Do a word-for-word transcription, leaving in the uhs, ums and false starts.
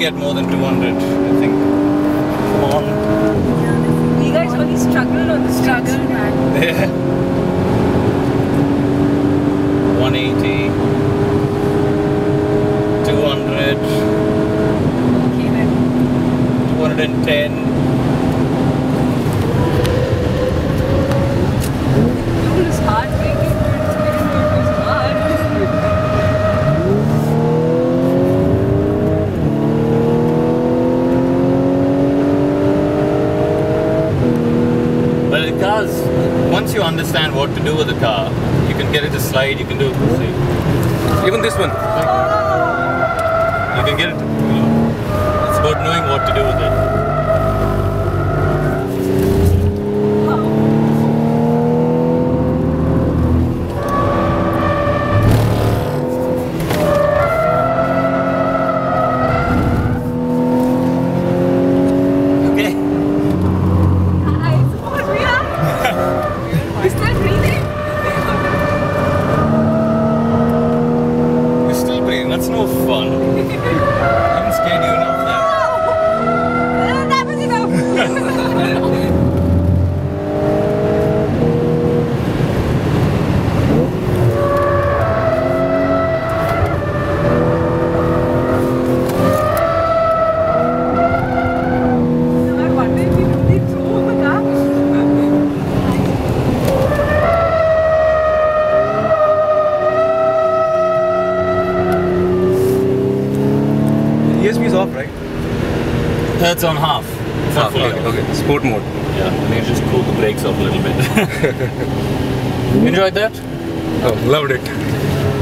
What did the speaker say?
get more than two hundred, I think. Come on. You guys only struggled on the struggle, man. Yeah. one eighty. two hundred. Okay, then. two hundred ten. Fuel is hard making, but it's making it hard. But the cars, once you understand what to do with the car, you can get it to slide, you can do, see, even this one, you can get it, you know, it's about knowing what to do with it. That's no fun. I'm scared you enough now. No! That was enough! I wonder if you really drove the car. E S P is off, right? That's on half. It's not Ah, fully okay, off. okay. Sport mode. Yeah, I need to just cool the brakes off a little bit. Enjoyed that? Oh, loved it.